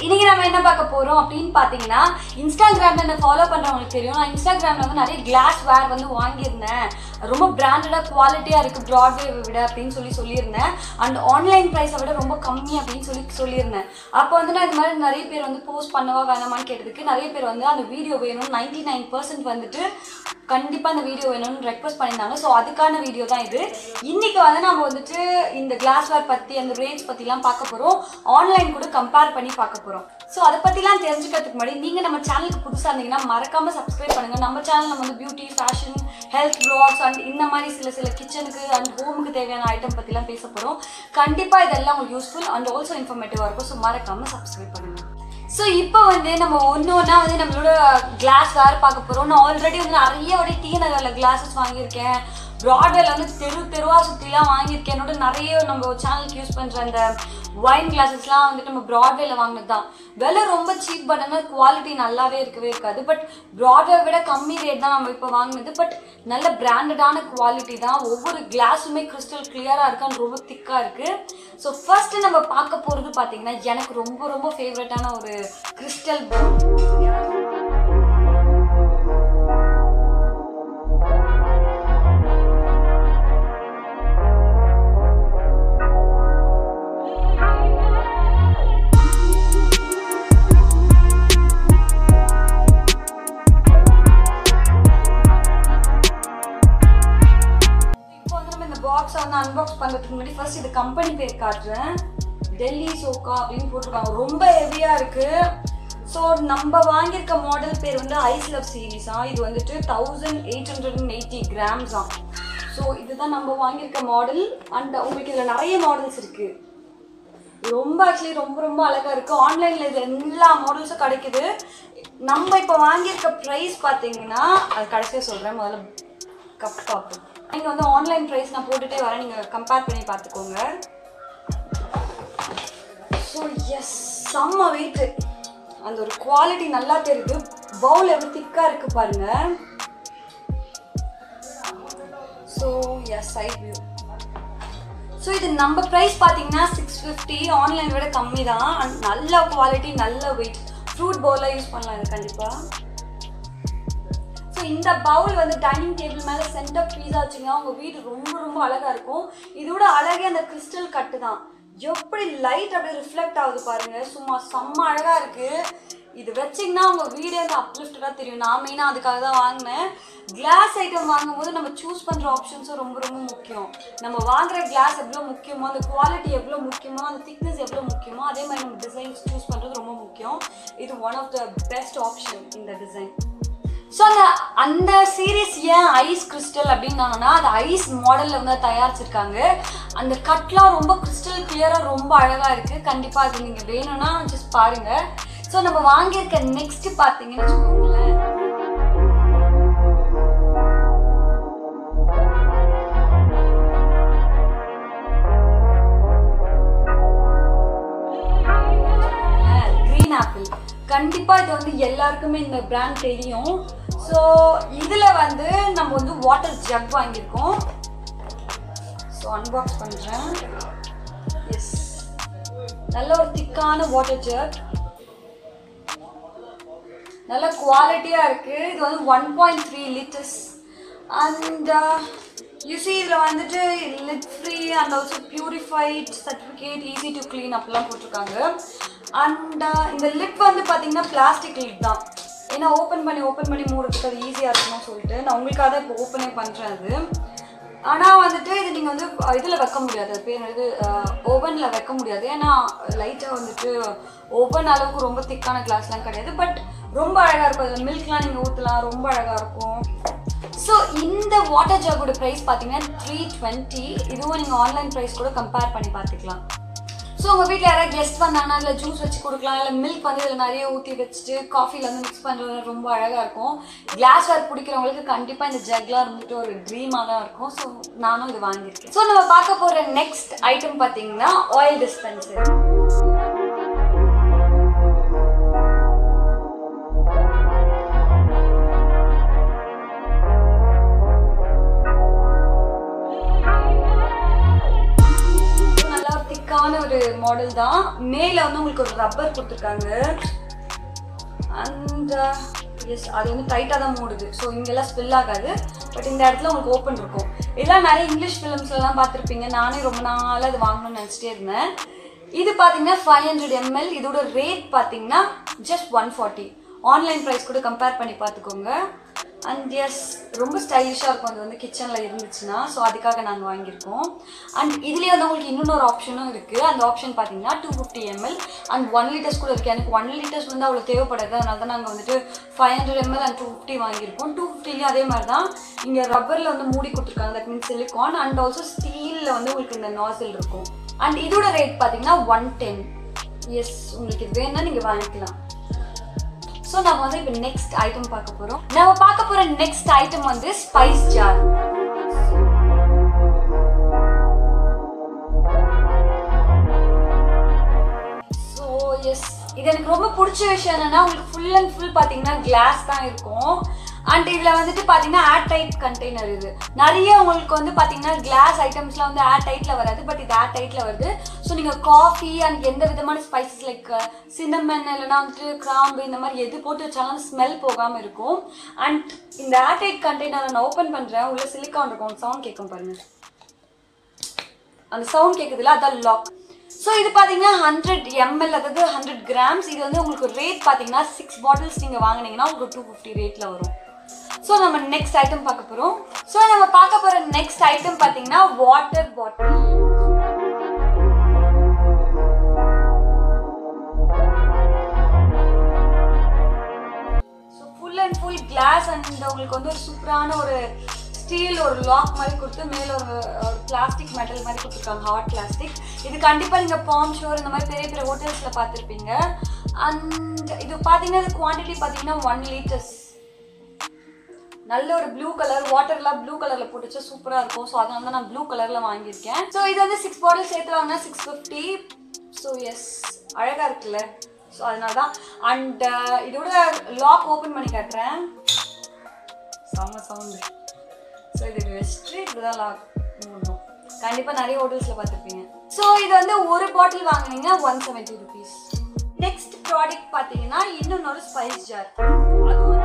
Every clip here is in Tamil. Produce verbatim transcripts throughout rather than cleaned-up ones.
இன்னைக்கு நம்ம என்ன பார்க்க போறோம் அப்படின்னு பாத்தீங்கன்னா இன்ஸ்டாகிராம்ல என்ன ஃபாலோ பண்றவங்களுக்கு தெரியும் நான் இன்ஸ்டாகிராம்ல வந்து நிறைய கிளாஸ் வேர் வந்து வாங்கியிருந்தேன் ரொம்ப பிராண்டடா குவாலிட்டியா இருக்கு பிராட்வே விட அப்படின்னு சொல்லி சொல்லியிருந்தேன் அண்ட் ஆன்லைன் பிரைஸை விட ரொம்ப கம்மி அப்படின்னு சொல்லி சொல்லியிருந்தேன் அப்போ வந்து நான் இது மாதிரி நிறைய பேர் வந்து போஸ்ட் பண்ணவா வேணாமான்னு கேட்டதுக்கு நிறைய பேர் வந்து அந்த வீடியோ வேணும் நைன்டி நைன் பர்சன்ட் வந்துட்டு கண்டிப்பாக அந்த வீடியோ வேணும்னு ரெக்வஸ்ட் பண்ணியிருந்தாங்க ஸோ அதுக்கான வீடியோ தான் இது இன்னைக்கு வந்து நம்ம வந்துட்டு இந்த கிளாஸ்வேர் பற்றி அந்த ரேஞ்ச் பற்றிலாம் பார்க்க போகிறோம் ஆன்லைன் கூட கம்பேர் பண்ணி பார்க்க போகிறோம் ஸோ அதை பற்றிலாம் தெரிஞ்சுக்கிறதுக்கு முன்னாடி நீங்கள் நம்ம சேனலுக்கு புதுசாக இருந்தீங்கன்னா மறக்காமல் சப்ஸ்கிரைப் பண்ணுங்கள் நம்ம சேனல் நம்ம வந்து beauty fashion health vlogs and இந்த மாதிரி சில சில கிச்சனுக்கு அண்ட் ஹோமுக்கு தேவையான ஐட்டம் பற்றிலாம் பேச போகிறோம் கண்டிப்பாக இதெல்லாம் உங்களுக்கு யூஸ்ஃபுல் அண்ட் ஆல்சோ இன்ஃபர்மேட்டிவாக இருக்கும் ஸோ மறக்காமல் சப்ஸ்கிரைப் பண்ணுங்கள் ஸோ இப்போ வந்து நம்ம ஒன்று ஒன்றா வந்து நம்மளோட கிளாஸ் வேர் பார்க்க போகிறோம் நான் ஆல்ரெடி வந்து நிறைய வாட்டி டி நகரில் கிளாஸஸ் வாங்கியிருக்கேன் ப்ராட்வேல வந்து தெரு தெருவாக சுற்றிலாம் வாங்கியிருக்கேன் என்னோட நிறைய நம்ம சேனலுக்கு யூஸ் பண்ணுற அந்த வைன் கிளாஸஸ்லாம் வந்துட்டு நம்ம ப்ராட்வேல வாங்கினது தான் விலை ரொம்ப சீப் பட் ஆனால் குவாலிட்டி நல்லாவே இருக்கவே இருக்காது பட் ப்ராட்வே விட கம்மி ரேட் தான் நம்ம இப்போ வாங்கினது பட் நல்ல பிராண்டடான குவாலிட்டி தான் ஒவ்வொரு கிளாஸுமே கிறிஸ்டல் கிளியராக இருக்கான்னு ரொம்ப திக்காக இருக்குது ஸோ ஃபர்ஸ்ட் நம்ம பார்க்க போகிறது பார்த்தீங்கன்னா எனக்கு ரொம்ப ரொம்ப ஃபேவரட்டான ஒரு கிறிஸ்டல் பாக்ஸை வந்து அன்பாக்ஸ் பண்ணுறதுக்கு முன்னாடி ஃபர்ஸ்ட் இது கம்பெனி பேர் காட்டுறேன் டெல்லி சோக்கா அப்படின்னு போட்டிருக்காங்க ரொம்ப ஹெவியாக இருக்குது ஸோ நம்ம வாங்கியிருக்க மாடல் பேர் வந்து ஐஸ் லவ் சீரீஸா இது வந்துட்டு thousand eight hundred and eighty கிராம்ஸா ஸோ இதுதான் நம்ம வாங்கியிருக்க மாடல் அண்ட் உங்களுக்கு இதில் நிறைய மாடல்ஸ் இருக்குது ரொம்ப ஆக்சுவலி ரொம்ப ரொம்ப அழகாக இருக்குது ஆன்லைனில் இது எல்லா மாடல்ஸும் கிடைக்குது நம்ம இப்போ வாங்கியிருக்க ப்ரைஸ் பார்த்தீங்கன்னா அது கடைசியாக சொல்கிறேன் முதல்ல கப் பார்ப்போம் நீங்கள் வந்து ஆன்லைன் ப்ரைஸ் நான் போட்டுகிட்டே வரேன் நீங்கள் கம்பேர் பண்ணி பார்த்துக்கோங்க ஸோ எஸ் செம்ம வெயிட்டு அந்த ஒரு குவாலிட்டி நல்லா தெரியுது பவுல் எவ்வளோ திக்காக இருக்குது பாருங்கள் so yes side view so இது நம்ம ப்ரைஸ் பார்த்தீங்கன்னா சிக்ஸ் ஃபிஃப்டி ஆன்லைன் விட கம்மி தான் அண்ட் நல்ல குவாலிட்டி நல்ல வெயிட் ஃப்ரூட் பவுலாக யூஸ் பண்ணலாம் இது கண்டிப்பாக ஸோ இந்த பவுல் வந்து டைனிங் டேபிள் மேலே சென்டர் பீஸா வச்சிங்கன்னா உங்கள் வீடு ரொம்ப ரொம்ப அழகாக இருக்கும் இதோட அழகே அந்த கிறிஸ்டல் கட்டு தான் எப்படி லைட் அப்படியே ரிஃப்ளெக்ட் ஆகுது பாருங்கள் சும்மா செம்ம அழகாக இருக்குது இது வச்சிங்கன்னா உங்கள் வீடே வந்து அப்லிஃப்டடாக தெரியும் நான் மெயினாக அதுக்காக தான் வாங்கினேன் கிளாஸ் ஐட்டம் வாங்கும்போது நம்ம சூஸ் பண்ணுற ஆப்ஷன்ஸும் ரொம்ப ரொம்ப முக்கியம் நம்ம வாங்குகிற கிளாஸ் எவ்வளோ முக்கியமோ அந்த குவாலிட்டி எவ்வளோ முக்கியமோ அந்த திக்னஸ் எவ்வளோ முக்கியமோ அதே மாதிரி நம்ம டிசைன்ஸ் சூஸ் பண்ணுறது ரொம்ப முக்கியம் இது one of the best option இந்த டிசைன் ஸோ அந்த அந்த சீரீஸ் ஏன் ஐஸ் கிறிஸ்டல் அப்படின்னாங்கன்னா அந்த ஐஸ் மாடலில் வந்து தயாரிச்சிருக்காங்க அந்த கட்லாம் ரொம்ப கிறிஸ்டல் கிளியராக ரொம்ப அழகாக இருக்குது கண்டிப்பாக அது நீங்கள் வேணும்னா ஜஸ்ட் பாருங்கள் ஸோ நம்ம வாங்கியிருக்க நெக்ஸ்ட் பார்த்தீங்கன்னு வச்சுக்கோங்களேன் கிரீன் ஆப்பிள் கண்டிப்பாக இது வந்து எல்லாருக்குமே இந்த பிராண்ட் தெரியும் ஸோ இதில் வந்து நம்ம வந்து வாட்டர் ஜக் வாங்கியிருக்கோம் ஸோ அன்பாக்ஸ் பண்ணுறேன் எஸ் நல்ல ஒரு திக்கான வாட்டர் ஜக் நல்ல குவாலிட்டியாக இருக்குது இது வந்து one point three litres and யூசி இதில் வந்துட்டு lead free and also purified certificate easy to clean அப்படிலாம் போட்டிருக்காங்க அண்ட் இந்த லிட் வந்து பார்த்தீங்கன்னா பிளாஸ்டிக் லிட் தான் ஏன்னா ஓப்பன் பண்ணி ஓப்பன் பண்ணி மூடுறதுக்கு அது ஈஸியாக இருக்கணும்னு சொல்லிட்டு நான் உங்களுக்காக தான் இப்போ ஓப்பனே பண்ணுறேன் அது ஆனால் வந்துட்டு இது நீங்கள் வந்து இதில் வைக்க முடியாது அது பேர் இது ஓவனில் வைக்க முடியாது ஏன்னா லைட்டாக வந்துட்டு ஓவன் அளவுக்கு ரொம்ப திக்கான கிளாஸ்லாம் கிடையாது பட் ரொம்ப அழகாக இருக்கும் அதில் மில்க்லாம் நீங்கள் ஊற்றலாம் ரொம்ப அழகாக இருக்கும் ஸோ இந்த வாட்டர் ஜாகோட ப்ரைஸ் பார்த்தீங்கன்னா த்ரீ டுவெண்ட்டி இதுவும் நீங்கள் ஆன்லைன் ப்ரைஸ் கூட கம்பேர் பண்ணி பார்த்துக்கலாம் ஸோ உங்கள் வீட்டில் யாராவது கெஸ்ட் வந்தாங்கன்னா அதில் ஜூஸ் வச்சு கொடுக்கலாம் இல்லை மில்க் வந்து இதில் நிறைய ஊற்றி வச்சுட்டு காஃபியில் வந்து மிக்ஸ் பண்ணுறது ரொம்ப அழகாக இருக்கும் கிளாஸ் வேர் பிடிக்கிறவங்களுக்கு கண்டிப்பாக இந்த ஜக்லாம் இருந்துட்டு ஒரு ட்ரீமாக தான் இருக்கும் ஸோ நானும் இது வாங்கியிருக்கேன் ஸோ நம்ம பார்க்க போகிற நெக்ஸ்ட் ஐட்டம் பார்த்தீங்கன்னா ஆயில் டிஸ்பென்சர் ஒரு ஒரு மாடல் தான். மேலே வந்து உங்களுக்கு ஒரு ரப்பர் கொடுத்துருக்காங்க. அண்ட் எஸ் அது வந்து டைட்டாக தான் மூடுது. ஸோ இங்கெல்லாம் ஸ்பில் ஆகாது. பட் இந்த இடத்துல உங்களுக்கு ஓப்பன் இருக்கும். இதெல்லாம் நிறைய இங்கிலீஷ் ஃபிலிம்ஸ்லாம் பார்த்துருப்பீங்க. நானே ரொம்ப நாளாக அது வாங்கணும்னு நினச்சிட்டே இருந்தேன். இது பார்த்தீங்கன்னா ஃபைவ் ஹண்ட்ரட் எம்எல். இதோட ரேட் பார்த்தீங்கன்னா just one forty. Online price கூட கம்பேர் பண்ணி பார்த்துக்கோங்க. அண்ட் எஸ் ரொம்ப ஸ்டைலிஷாக இருக்கும் அது வந்து கிச்சனில் இருந்துச்சுன்னா. ஸோ அதுக்காக நாங்கள் வாங்கியிருக்கோம். அண்ட் இதுலேயே வந்து உங்களுக்கு இன்னொரு ஆப்ஷனும் இருக்குது. அந்த ஆப்ஷன் பார்த்தீங்கன்னா two fifty ML and one litres கூட இருக்குது. எனக்கு ஒன் லிட்டர்ஸ் வந்து அவ்வளோ தேவைப்படாது. அதனால தான் நாங்கள் வந்துட்டு five hundred ML and two fifty வாங்கியிருக்கோம். டூ ஃபிஃப்டிலேயும் அதே மாதிரி தான் இங்கே ரப்பரில் வந்து மூடி கொடுத்துருக்காங்க. That means silicone. And also ஸ்டீலில் வந்து உங்களுக்கு இந்த நாசில் இருக்கும். அண்ட் இதோட ரேட் பார்த்தீங்கன்னா ஒன் டென். எஸ் உங்களுக்கு இது வேணும்னா நீங்கள் வாங்கிக்கலாம். ஸோ நம்ம வந்து இப்போ நெக்ஸ்ட் ஐட்டம் பார்க்க போகிறோம். நம்ம பார்க்க போகிற நெக்ஸ்ட் ஐட்டம் வந்து ஸ்பைஸ் ஜார். ஸோ எஸ் இது எனக்கு ரொம்ப பிடிச்ச விஷயம் என்னன்னா உங்களுக்கு ஃபுல் அண்ட் ஃபுல் பார்த்தீங்கன்னா கிளாஸ் தான் இருக்கும். அண்ட் இதில் வந்துட்டு பார்த்தீங்கன்னா ஏர் டைட் கண்டெய்னர். இது நிறைய உங்களுக்கு வந்து பார்த்தீங்கன்னா கிளாஸ் ஐட்டம்ஸ்லாம் வந்து ஏர் டைட்டில் வராது. பட் இது ஏர் டைட்டில் வருது. ஸோ நீங்கள் காஃபி அண்ட் எந்த விதமான ஸ்பைசஸ் லைக் சின்னமன் இல்லைனா வந்துட்டு கிராம்பு இந்த மாதிரி எது போட்டு வச்சாலும் ஸ்மெல் போகாமல் இருக்கும். அண்ட் இந்த ஏர் டைட் கண்டெய்னரை நான் ஓப்பன் பண்ணுறேன். உள்ள சிலிக்கான் இருக்கும். சவுண்ட் கேட்கும் பாருங்கள். அந்த சவுண்ட் கேட்குதுல அதான் லாக். ஸோ இது பார்த்தீங்கன்னா ஹண்ட்ரட் எம்எல் அதாவது ஹண்ட்ரட் கிராம்ஸ். இது வந்து உங்களுக்கு ரேட் பார்த்தீங்கன்னா சிக்ஸ் பாட்டில்ஸ் நீங்கள் வாங்கினீங்கன்னா உங்களுக்கு டூ ஃபிஃப்டி ரேட்டில் வரும். ஸோ நம்ம நெக்ஸ்ட் ஐட்டம் பார்க்க போகிறோம். ஸோ நம்ம பார்க்க போகிற நெக்ஸ்ட் ஐட்டம் பார்த்தீங்கன்னா water bottle. So full and full glass and உங்களுக்கு வந்து ஒரு சூப்பரான ஒரு ஸ்டீல் ஒரு லாக் மாதிரி கொடுத்து மேலே ஒரு ஒரு பிளாஸ்டிக் மெட்டல் மாதிரி கொடுத்துருக்காங்க. Hard plastic. இது கண்டிப்பாக நீங்கள் பாம் ஷோர் இந்த மாதிரி பெரிய பெரிய ஹோட்டல்ஸில் பார்த்துருப்பீங்க. அண்ட் இது பார்த்தீங்கன்னா இது குவான்டிட்டி பார்த்தீங்கன்னா ஒன் லிட்டர்ஸ். நல்ல ஒரு ப்ளூ கலர் வாட்டர்லாம் ப்ளூ கலரில் போட்டுச்சு சூப்பராக இருக்கும். ஸோ அதனால தான் நான் ப்ளூ கலரில் வாங்கியிருக்கேன். ஸோ இது வந்து சிக்ஸ் பாட்டில் சேர்த்து வாங்கினா சிக்ஸ் ஃபிஃப்டி. ஸோ எஸ் அழகாக இருக்குல்ல. ஸோ அதனால தான். அண்ட் இதோட லாக் ஓப்பன் பண்ணி காட்டுறேன். செம்ம சவுண்டு. ஸோ இது வெஸ்ட்ரி இப்படிதான் லாக் மூடணும். கண்டிப்பாக நிறைய ஹோட்டல்ஸில் பார்த்துருப்பீங்க. ஸோ இது வந்து ஒரு பாட்டில் வாங்கினீங்கன்னா one seventy rupees. Next product பார்த்தீங்கன்னா இன்னொன்று ஸ்பைஸ் ஜார். அதுவும்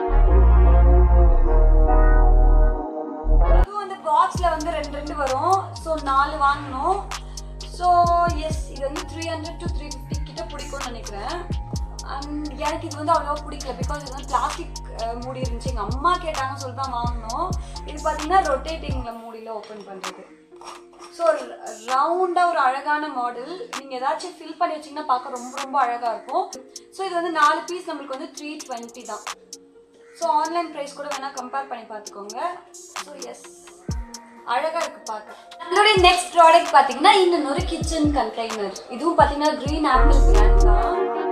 அதுவும் வந்து பாக்ஸில் வந்து ரெண்டு ரெண்டு வரும். ஸோ நாலு வாங்கணும். ஸோ எஸ் இது வந்து three hundred to three fifty கிட்ட பிடிக்கும்னு நினைக்கிறேன். அண்ட் எனக்கு இது வந்து அவ்வளோவா பிடிக்கல. பிகாஸ் இது வந்து பிளாஸ்டிக் மூடி இருந்துச்சு. எங்கள் அம்மா கேட்டாங்கன்னு சொல்லி தான் வாங்கினோம். இது பார்த்தீங்கன்னா ரொட்டேட்டிங்கில் மூடியில் ஓப்பன் பண்ணுறது. ஸோ ரவுண்டாக ஒரு அழகான மாடல். நீங்கள் ஏதாச்சும் ஃபில் பண்ணி வச்சிங்கன்னா பார்க்க ரொம்ப ரொம்ப அழகாக இருக்கும். ஸோ இது வந்து நாலு பீஸ் நம்மளுக்கு வந்து த்ரீ டுவெண்ட்டி தான். ஸோ ஆன்லைன் ப்ரைஸ் கூட வேணால் கம்பேர் பண்ணி பார்த்துக்கோங்க. ஸோ எஸ் அழகாக இருக்குது பார்க்க. நம்மளுடைய நெக்ஸ்ட் ப்ராடக்ட் பார்த்தீங்கன்னா இன்னொரு கிச்சன் கண்டெய்னர். இதுவும் பார்த்தீங்கன்னா க்ரீன் ஆப்பிள் பிராண்ட் தான்.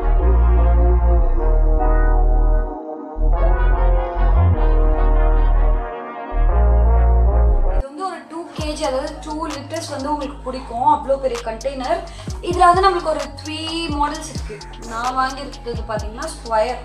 அதாவது டூ லிட்டர்ஸ் வந்து உங்களுக்கு பிடிக்கும். அவ்வளோ பெரிய கண்டெய்னர். இதில் வந்து நம்மளுக்கு ஒரு த்ரீ மாடல்ஸ் இருக்குது. நான் வாங்கியிருக்கிறது பார்த்தீங்கன்னா ஸ்கொயர்.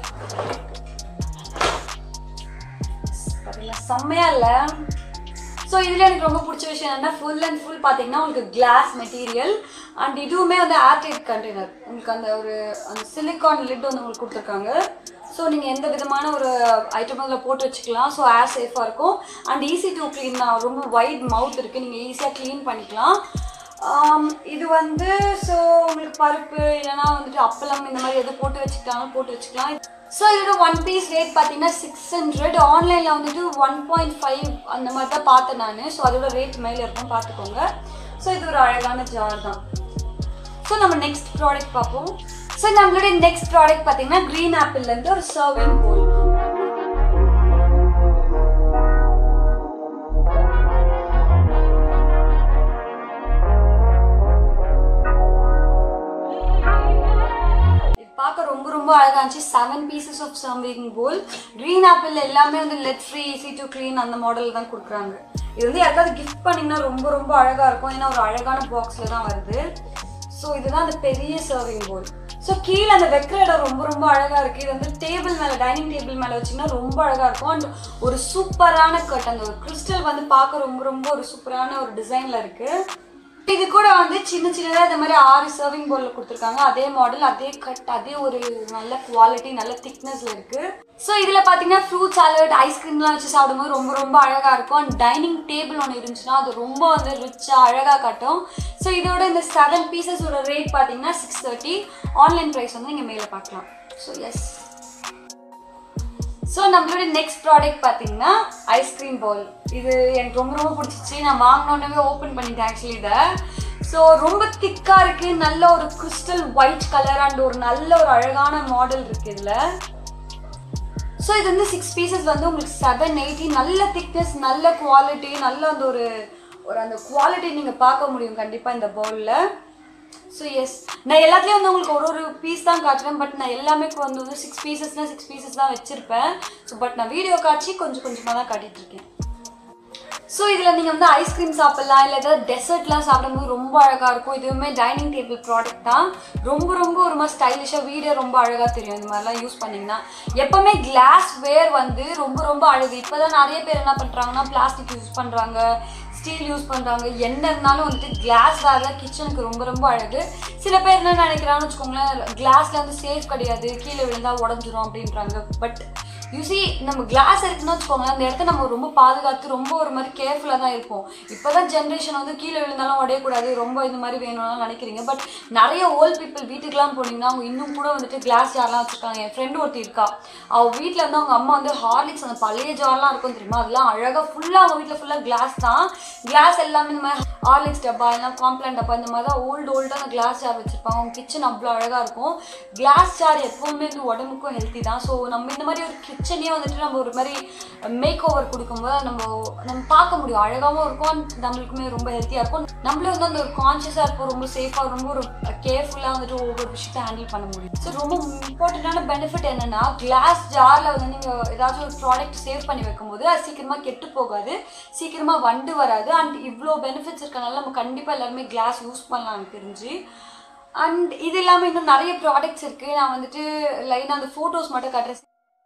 பார்த்தீங்கன்னா செம்மையாக இல்லை. ஸோ இதில் எனக்கு ரொம்ப பிடிச்ச விஷயம் என்னன்னா ஃபுல் அண்ட் ஃபுல் பார்த்தீங்கன்னா உங்களுக்கு கிளாஸ் மெட்டீரியல். அண்ட் இதுவுமே வந்து ஏர்டைட் கண்டெய்னர். உங்களுக்கு அந்த ஒரு அந்த சிலிக்கான் லிட் வந்து உங்களுக்கு கொடுத்துருக்காங்க. ஸோ நீங்கள் எந்த விதமான ஒரு ஐட்டம் அதில் போட்டு வச்சுக்கலாம். ஸோ ஏர் சேஃபாக இருக்கும். அண்ட் ஈஸி டு க்ளீன் தான். ரொம்ப வைட் மவுத் இருக்குது. நீங்கள் ஈஸியாக க்ளீன் பண்ணிக்கலாம். இது வந்து ஸோ உங்களுக்கு பருப்பு இல்லைனா வந்துட்டு அப்பளம் இந்த மாதிரி எது போட்டு வச்சுக்கிட்டாலும் போட்டு வச்சுக்கலாம். ஸோ இதோட ஒன் பீஸ் ரேட் பார்த்தீங்கன்னா சிக்ஸ் ஹண்ட்ரட். ஆன்லைனில் வந்துட்டு ஒன் பாயிண்ட் ஃபைவ் அந்த மாதிரி தான் பார்த்தேன் நான். ஸோ அதோட ரேட் மேலே இருக்கும் பார்த்துக்கோங்க. ஸோ இது ஒரு அழகான ஜார் தான். ஸோ நம்ம நெக்ஸ்ட் ப்ராடக்ட் பார்ப்போம். ஸோ நம்மளுடைய நெக்ஸ்ட் ப்ராடக்ட் பார்த்தீங்கன்னா க்ரீன் ஆப்பிள்லேருந்து ஒரு சர்விங் போல். பார்க்க ரொம்ப ரொம்ப அழகாக இருந்துச்சு. Seven pieces of serving bowl. Green apple எல்லாமே வந்து lead free easy to clean அந்த மாடல் தான் கொடுக்குறாங்க. இது வந்து யாருக்காவது கிஃப்ட் பண்ணிங்கன்னா ரொம்ப ரொம்ப அழகாக இருக்கும். ஏன்னா ஒரு அழகான பாக்ஸில் தான் வருது. ஸோ இதுதான் அந்த பெரிய சர்விங் போல். ஸோ கீழே அந்த வைக்கிற இடம் ரொம்ப ரொம்ப அழகாக இருக்குது. இது வந்து டேபிள் மேலே டைனிங் டேபிள் மேலே வச்சிங்கன்னா ரொம்ப அழகாக இருக்கும். அண்ட் ஒரு சூப்பரான கட். அந்த ஒரு கிறிஸ்டல் வந்து பார்க்க ரொம்ப ரொம்ப ஒரு சூப்பரான ஒரு டிசைனில் இருக்குது. இது கூட வந்து சின்ன சின்னதாக இந்த மாதிரி ஆறு சர்விங் பவுலில் கொடுத்துருக்காங்க. அதே மாடல், அதே கட், அதே ஒரு நல்ல குவாலிட்டி, நல்ல திக்னஸில் இருக்குது. ஸோ இதில் பார்த்தீங்கன்னா ஃப்ரூட் சாலட், ஐஸ்கிரீம்லாம் வச்சு சாப்பிடும்போது ரொம்ப ரொம்ப அழகாக இருக்கும். அண்ட் டைனிங் டேபிள் ஒன்று இருந்துச்சுன்னா அது ரொம்ப வந்து ரிச்சாக அழகாக காட்டும். ஸோ இதோட இந்த செவன் பீசஸோட ரேட் பார்த்தீங்கன்னா சிக்ஸ் தேர்ட்டி. ஆன்லைன் ப்ரைஸ் வந்து நீங்கள் மேலே பார்க்கலாம். ஸோ எஸ், ஸோ நம்மளோட நெக்ஸ்ட் ப்ராடக்ட் பார்த்தீங்கன்னா ஐஸ்கிரீம் பவுல். இது எனக்கு ரொம்ப ரொம்ப பிடிச்சிச்சு. நான் வாங்கினோடனே ஓப்பன் பண்ணிட்டேன் ஆக்சுவலி இதை. ஸோ ரொம்ப திக்காக இருக்குது, நல்ல ஒரு கிறிஸ்டல் ஒயிட் கலர் அண்ட் ஒரு நல்ல ஒரு அழகான மாடல் இருக்குது இதில். ஸோ இது வந்து சிக்ஸ் பீசஸ் வந்து உங்களுக்கு செவன் எயிட்டி. நல்ல திக்னஸ், நல்ல குவாலிட்டி, நல்ல அந்த ஒரு ஒரு அந்த குவாலிட்டி நீங்கள் பார்க்க முடியும் கண்டிப்பாக இந்த பவுலில். ஸோ எஸ், நான் எல்லாத்துலேயும் வந்து உங்களுக்கு ஒரு ஒரு பீஸ் தான் காட்டுறேன். பட் நான் எல்லாமே வந்து வந்து சிக்ஸ் பீசஸ்னால் சிக்ஸ் பீசஸ் தான் வச்சுருப்பேன். ஸோ பட் நான் வீடியோ காட்சி கொஞ்சம் கொஞ்சமாக தான் காட்டிகிட்ருக்கேன். ஸோ இதில் நீங்கள் வந்து ஐஸ்கிரீம் சாப்பிட்லாம், இல்லை ஏதாவது டெசர்ட்லாம் சாப்பிடும்போது ரொம்ப அழகாக இருக்கும். இதுவுமே டைனிங் டேபிள் ப்ராடக்ட் தான். ரொம்ப ரொம்ப ஒரு மாதிரி ஸ்டைலிஷாக, வீடியோ ரொம்ப அழகாக தெரியும் இந்த மாதிரிலாம் யூஸ் பண்ணிங்கன்னா. எப்போவுமே கிளாஸ் வேர் வந்து ரொம்ப ரொம்ப அழகு. இப்போ தான் நிறைய பேர் என்ன பண்ணுறாங்கன்னா பிளாஸ்டிக் யூஸ் பண்ணுறாங்க, ஸ்டீல் யூஸ் பண்ணுறாங்க. என்ன இருந்தாலும் வந்துட்டு கிளாஸ் வேரில் கிச்சனுக்கு ரொம்ப ரொம்ப அழகு. சில பேர் என்ன நினைக்கிறாங்கன்னு வச்சுக்கோங்களேன், கிளாஸில் வந்து சேஃப் கிடையாது, கீழே விழுந்தால் உடஞ்சிரும் அப்படின்றாங்க. பட் யூசி நம்ம கிளாஸ் இருக்குன்னு வச்சுக்கோங்களேன், அந்த இடத்த நம்ம ரொம்ப பாதுகாத்து ரொம்ப ஒரு மாதிரி கேர்ஃபுல்லாக தான் இருப்போம். இப்போ தான் ஜென்ரேஷன் வந்து கீழே விழுந்தாலும் உடையக்கூடாது, ரொம்ப இந்த மாதிரி வேணும்னு நினைக்கிறீங்க. பட் நிறைய ஓல்ட் பீப்புள் வீட்டுக்கெலாம் போனீங்கன்னா அவங்க இன்னும் கூட வந்துட்டு கிளாஸ் ஜார்லாம் வச்சுருக்காங்க. என் ஃப்ரெண்டு ஒருத்தி இருக்கா, அவள் வீட்டில் வந்து அவங்க அம்மா வந்து ஹார்லிக்ஸ் அந்த பழைய ஜார்லாம் இருக்கும் தெரியுமா, அதெல்லாம் அழகாக ஃபுல்லாக அவங்க வீட்டில் ஃபுல்லாக கிளாஸ் தான். கிளாஸ் எல்லாமே இந்த மாதிரி ஹார்லிக்ஸ் டப்பா, இல்லைனா காம்ப்ளான் டப்பா, இந்த மாதிரி தான் ஓல்டு ஓல்டாக அந்த கிளாஸ் ஜார் வச்சுருப்பாங்க. அவங்க கிச்சன் அவ்வளோ அழகாக இருக்கும். கிளாஸ் ஜார் எப்போவுமே வந்து உடம்புக்கும் ஹெல்த்தி தான். ஸோ நம்ம இந்த மாதிரி ஒரு கிச்சனே வந்துட்டு நம்ம ஒரு மாதிரி மேக் ஓவர் கொடுக்கும்போது நம்ம நம்ம பார்க்க முடியும், அழகாகவும் இருக்கும், நம்மளுக்குமே ரொம்ப ஹெல்த்தியாக இருக்கும். நம்மளே வந்து அந்த ஒரு கான்ஷியஸாக இருப்போம், ரொம்ப சேஃபாக, ரொம்ப ஒரு கேர்ஃபுல்லாக வந்துட்டு ஒவ்வொரு விஷயத்தை ஹேண்டில் பண்ண முடியும். ஸோ ரொம்ப இம்பார்ட்டண்ட்டான பெனிஃபிட் என்னென்னா, கிளாஸ் ஜாரில் வந்து நீங்கள் ஏதாச்சும் ஒரு ப்ராடக்ட் சேவ் பண்ணி வைக்கும்போது அது சீக்கிரமாக கெட்டு போகாது, சீக்கிரமாக வண்டு வராது. அண்ட் இவ்வளோ பெனிஃபிட்ஸ் இருக்கனால நம்ம கண்டிப்பாக எல்லாருமே கிளாஸ் யூஸ் பண்ணலாம் எனக்கு தெரிஞ்சு. அண்ட் இது இல்லாமல் இன்னும் நிறைய ப்ராடக்ட்ஸ் இருக்குது. நான் வந்துட்டு லைனாக அந்த ஃபோட்டோஸ் மட்டும் காட்டுறேன்.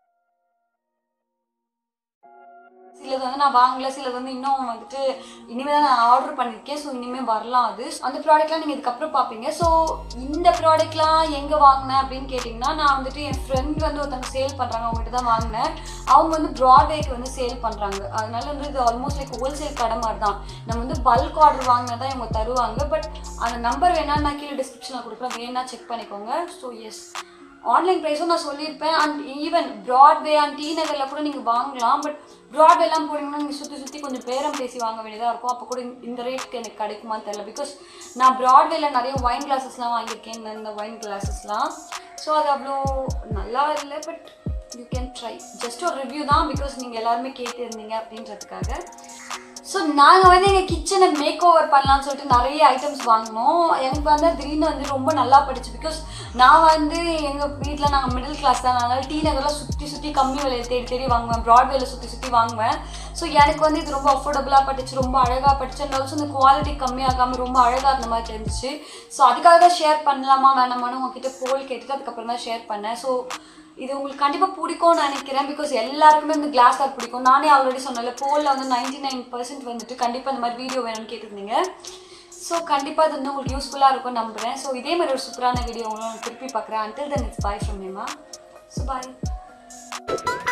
சிலது வந்து நான் வாங்கல, சிலது வந்து இன்னும் வந்துட்டு இனிமேல் தான் நான் ஆர்டர் பண்ணியிருக்கேன். ஸோ இனிமேல் வரலாம் அது. அந்த ப்ராடக்ட்லாம் நீங்கள் இதுக்கப்புறம் பார்ப்பீங்க. ஸோ இந்த ப்ராடக்ட்லாம் எங்கே வாங்கினேன் அப்படின்னு கேட்டிங்கன்னா, நான் வந்துட்டு என் ஃப்ரெண்ட் வந்து ஒருத்தவங்க சேல் பண்ணுறாங்க, அவங்ககிட்ட தான் வாங்கினேன். அவங்க வந்து ப்ராட்வேக்கு வந்து சேல் பண்ணுறாங்க. அதனால வந்து இது ஆல்மோஸ்ட் லைக் ஹோல்சேல் கடை மாதிரி தான். நம்ம வந்து பல்க் ஆர்டர் வாங்கினா தான் இவங்க தருவாங்க. பட் அந்த நம்பர் வேணால் நான் கீழே டிஸ்கிரிப்ஷனில் கொடுக்குறேன், வேணா செக் பண்ணிக்கோங்க. ஸோ எஸ், ஆன்லைன் ப்ரைஸும் நான் சொல்லியிருப்பேன். And even Broadway and T நகரில் கூட நீங்கள் வாங்கலாம். பட் ப்ராட்வேலாம் போனீங்கன்னா நீங்கள் சுற்றி சுற்றி கொஞ்சம் பேரம் பேசி வாங்க வேண்டியதாக இருக்கும். அப்போ கூட இந்த ரேட்டுக்கு எனக்கு கிடைக்குமான்னு தெரியல. பிகாஸ் நான் ப்ராட்வேல நிறைய ஒயின் கிளாஸஸ்லாம் வாங்கியிருக்கேன், இந்த ஒயின் கிளாஸஸ்லாம். ஸோ அது அவ்வளோ நல்லா இல்லை. But you can try, just ஒரு ரிவ்யூ தான், பிகாஸ் நீங்கள் எல்லாருமே கேட்டிருந்தீங்க அப்படின்றதுக்காக. ஸோ நாங்கள் வந்து எங்கள் கிச்சனை மேக் ஓவர் பண்ணலான்னு சொல்லிட்டு நிறைய ஐட்டம்ஸ் வாங்கினோம். எனக்கு வந்து திடீர்னு வந்து ரொம்ப நல்லா படிச்சு. பிகாஸ் நான் வந்து எங்கள் வீட்டில் நாங்கள் மிடில் கிளாஸ் தான், அதனால் டி நகரில் சுற்றி சுற்றி கம்மி விலையை தேடி தேடி வாங்குவேன், ப்ராட்வேல சுற்றி சுற்றி வாங்குவேன். ஸோ எனக்கு வந்து இது ரொம்ப அஃபோர்டபுளாக படிச்சு, ரொம்ப அழகாக படிச்சு, அண்ட் ஆல்சோ இந்த குவாலிட்டி கம்மியாகாமல் ரொம்ப அழகாக இருந்த மாதிரி தெரிஞ்சிச்சு. ஸோ அதுக்காக தான் ஷேர் பண்ணலாமா வேணாமான்னு உங்ககிட்ட போல் கேட்டுட்டு அதுக்கப்புறம் தான் ஷேர் பண்ணேன். ஸோ இது உங்களுக்கு கண்டிப்பாக பிடிக்கும்னு நினைக்கிறேன். பிகாஸ் எல்லாருக்குமே இந்த கிளாஸ் கார் பிடிக்கும். நானே ஆல்ரெடி சொன்னல, போலில் வந்து நைன்டி நைன் பர்சன்ட் வந்துட்டு கண்டிப்பாக இந்த மாதிரி வீடியோ வேணும்னு கேட்டிருந்தீங்க. ஸோ கண்டிப்பாக இது வந்து உங்களுக்கு யூஸ்ஃபுல்லாக இருக்கும்னு நம்புகிறேன். ஸோ இதே மாதிரி ஒரு சூப்பரான வீடியோ உங்களுக்கு திருப்பி பார்க்குறேன். Until then it's bye from மேமா. ஸோ பாய்.